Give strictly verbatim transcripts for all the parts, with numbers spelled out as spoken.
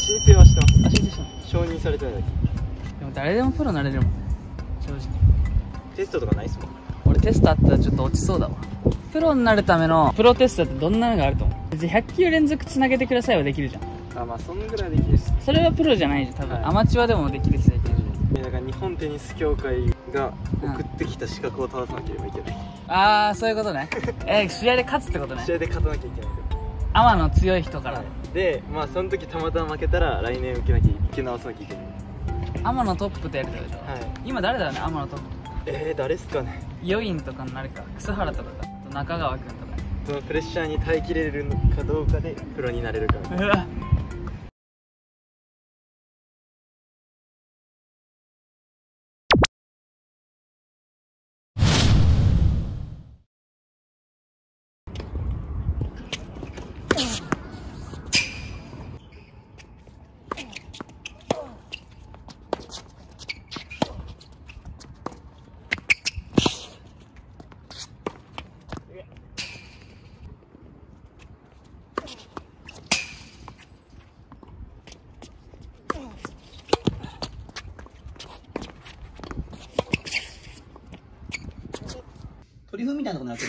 申請はしてます。 あ、申請したの？ 承認されてないだけ。 でも誰でもプロなれるもん、正直。 テストとかないっすもん。 俺テストあったらちょっと落ちそうだわ。プロになるためのプロテストってどんなのがあると思う？別にひゃっきゅう連続つなげてくださいはできるじゃん。 あ、まあそんぐらいできるっす。 それはプロじゃないじゃん、多分、はい、アマチュアでもできる人できるじゃん。 だから日本テニス協会が送ってきた資格を正さなければいけない、 うん、ああ、そういうことね。え、試合で勝つってことね。 試合で勝たなきゃいけないから。 アマの強い人から、はい、 で、まあその時たまたま負けたら来年受けなきゃ受け直さなきゃいけない。 アマのトップとやるってことでしょ。はい。今誰だよね、アマのトップ。 えー、誰っすかね。 ヨインとかになるか、楠原とかか、中川君とか。 そのプレッシャーに耐えきれるのかどうかでプロになれるか。うわ、 鳥風みたいなとこになってる。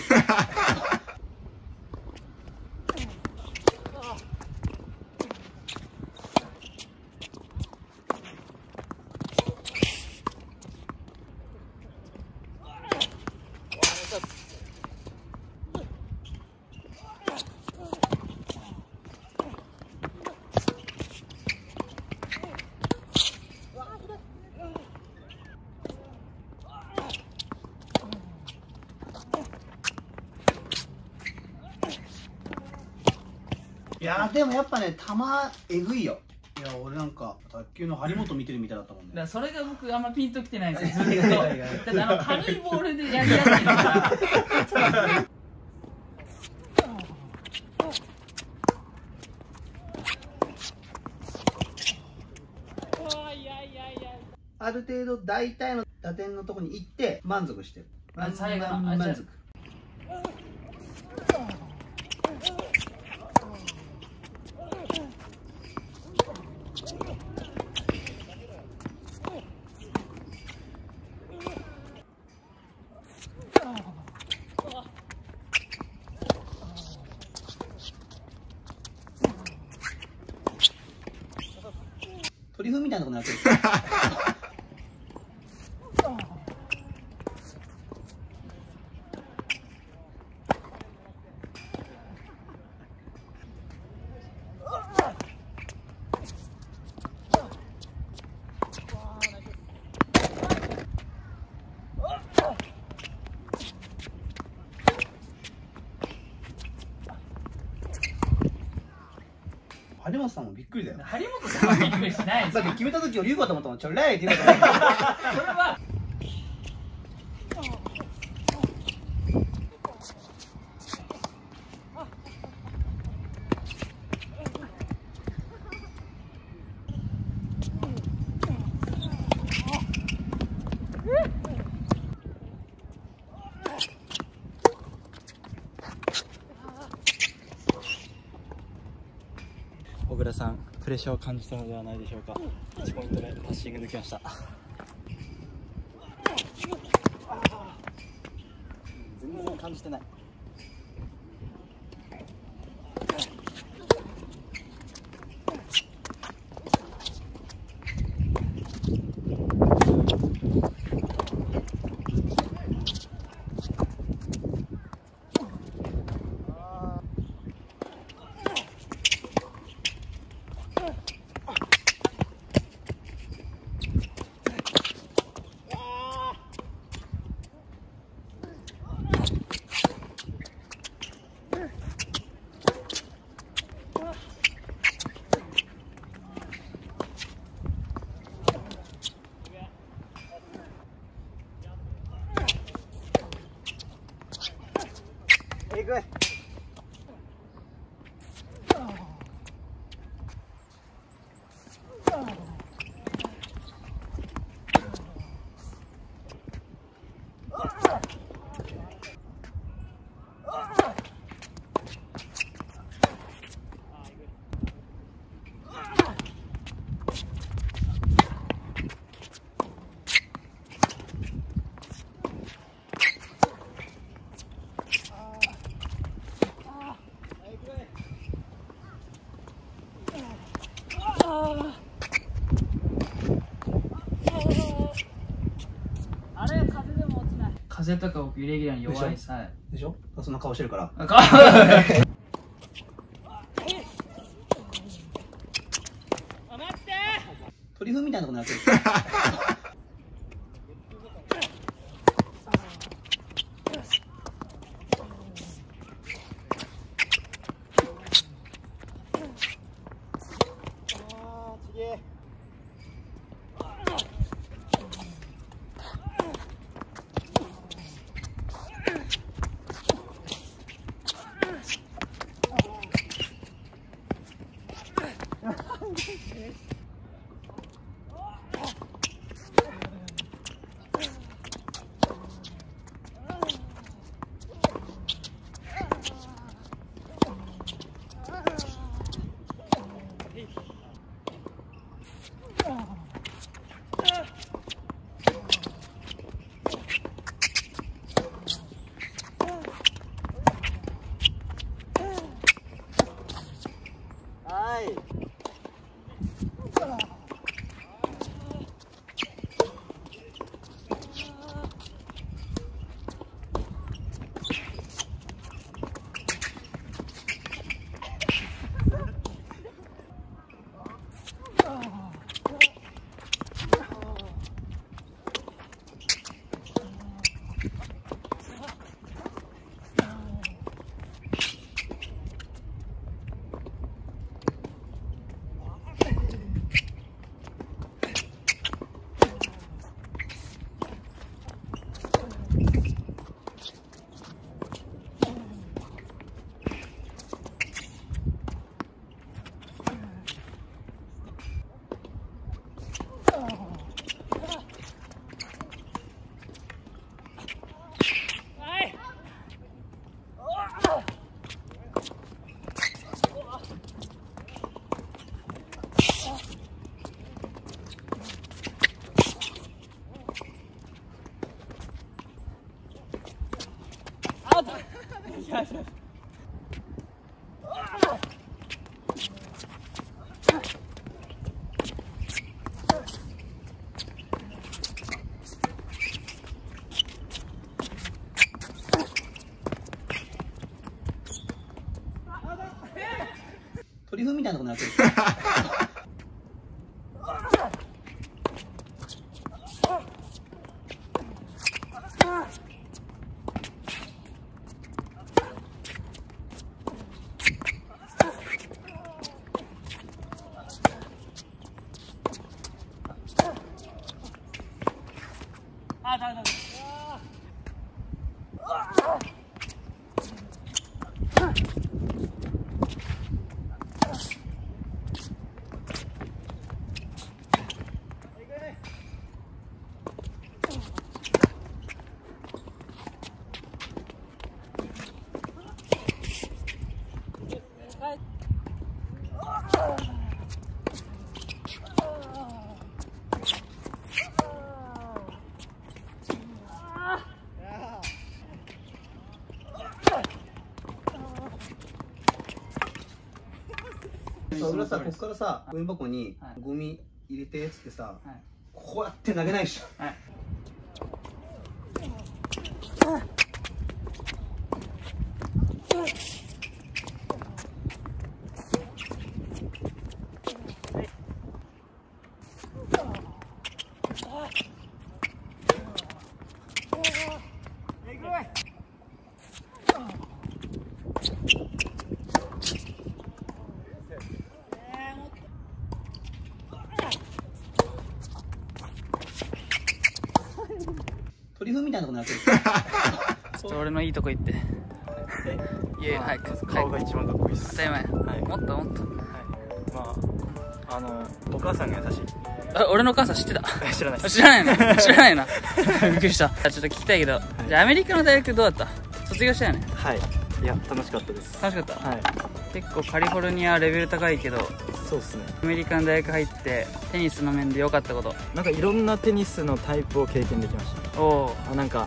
いやーでもやっぱね、球えぐいよ。いや俺なんか卓球の張本見てるみたいだったもんね。 だからそれが僕あんまピンときてないんですよ、ずっと。だってあの軽いボールでやりやすいのから。 ある程度大体の打点のところに行って満足してる。 最後の満足。鳥風みたいなとこになってる。張本さんもびっくりだよ。 張本さんはびっくりしないです。 だって決めた時は龍かと思ったもん。ちょれーって言うから。それは。 小倉さん、プレッシャーを感じたのではないでしょうか。いちポイント目、パッシング抜きました。全然感じてない。 あれ風でも落ちない。風とか僕イレギュラーに弱いさ。 でしょ、そんな顔してるから。 あか鳥風みたいなことになってる。鳥風みたいなことになってる。 あ、ダメダメ。 そう、俺さ、ここからさ、ゴミ箱にゴミ入れてっつってさ、 はい、 こうやって投げないっしょ。 はい。 鳥風みたいなことになってる。 ちょっと俺のいいとこ行って。いや、早く。 顔が一番かっこいいっす。 当たり前。 はい、 もっともっと。 はい、まああのお母さんが優しい。 あ、俺のお母さん知ってた。 知らないっす。 知らないの知らないな。びっくりした。ちょっと聞きたいけど、じゃあアメリカの大学どうだった？卒業したよね。 はい、いや楽しかったです。 楽しかった。 はい、 結構カリフォルニアレベル高いけど、 そうですね。 アメリカの大学入ってテニスの面で良かったこと。 なんかいろんなテニスのタイプを経験できました。 おお。 あ、なんか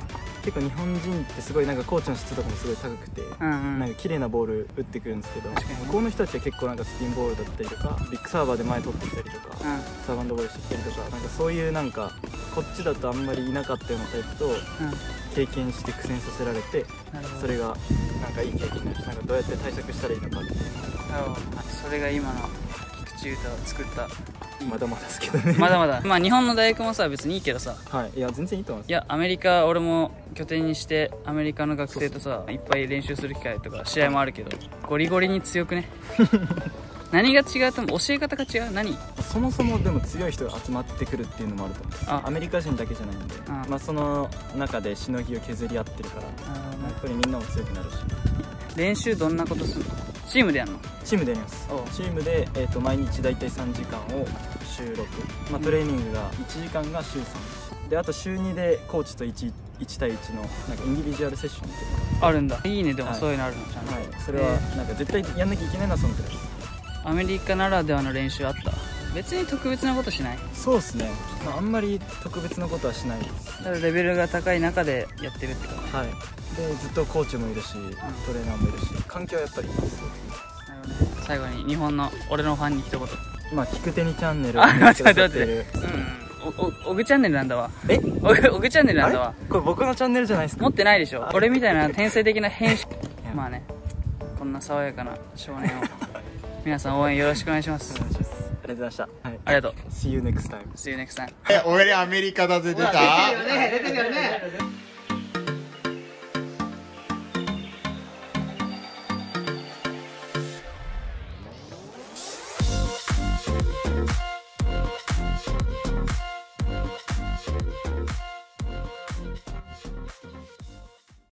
結構日本人ってすごいなんかコーチの質とかもすごい高くて、 うんうん、 なんか綺麗なボール打ってくるんですけど、向こうの人たちは結構なんかスピンボールだったりとかビッグサーバーで前取ってきたりとか、うん、サーバンドボールしてきたりとか、なんかそういうなんかこっちだとあんまりいなかったようなタイプと、うん、経験して苦戦させられて、それがなんかいい経験になるし、なんかどうやって対策したらいいのかっていう、 それが今の菊池雄太を作ったまだまだですけどねまだまだまあ日本の大学もさ別にいいけどさ、 はい、いや全然いいと思います。 いやアメリカ俺も拠点にしてアメリカの学生とさいっぱい練習する機会とか試合もあるけど、ゴリゴリに強くね何が違うと思う？教え方が違う？何？ そもそもでも強い人が集まってくるっていうのもあると思うんです。アメリカ人だけじゃないんで、あまあその中でしのぎを削り合ってるから、やっぱりみんなも強くなるし。 練習どんなことするの？チームでやるの？ チームでやります。チームで、えー、と毎日だいたいさんじかんを週ろく、まあ、トレーニングがいちじかんが週さんで、あと週にでコーチと 1, 1対いちのなんかインディビジュアルセッションっていうのがあるんだ。いいね。でもそういうのあるのちゃんと、 はい、それはなんか絶対やんなきゃいけないのはそのくらいです。 アメリカならではの練習あった？別に特別なことしない？ そうですね、まあ、あんまり特別なことはしないです。 ただレベルが高い中でやってるって感じ。 はい、でずっとコーチもいるし、うん、トレーナーもいるし、環境はやっぱりいいです。 なるほどね。最後に日本の俺のファンに一言。 まあ聞く手にチャンネルをあ、待って待って待って。うん、お、おぐチャンネルなんだわ。 えおぐ、おぐチャンネルなんだわ。 これ僕のチャンネルじゃないですか？ 持ってないでしょ。俺みたいな天才的な編集まあね、こんな爽やかな少年を皆さん応援よろしくお願いします。 お願いします。ありがとうございました。はい、 ありがとう。 See you next time. See you next time. え、俺アメリカだぜ出た。 出てるよね、出てるよね。